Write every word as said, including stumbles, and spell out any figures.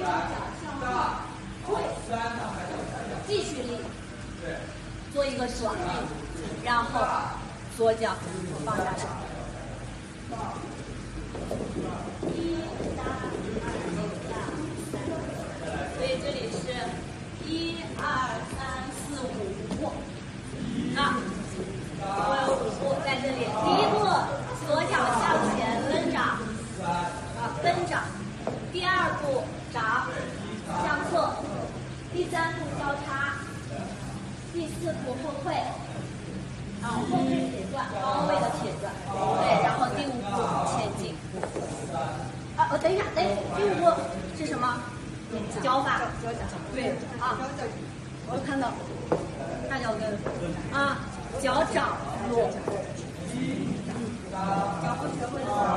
脚向后退，继续立，做一个转立，然后左脚放下来。一三所以这里是一二三四五啊，我有五步在这里。第一步，左脚向前抡掌，啊，抡掌。第二步，掌向侧。第三步交叉。第四步后退。啊，后退铁转，高位的铁转。对，然后第五步前进。啊，我等一下，等一下，第五步是什么？脚法，对啊，我看到大脚跟啊，脚掌落，脚不学会了。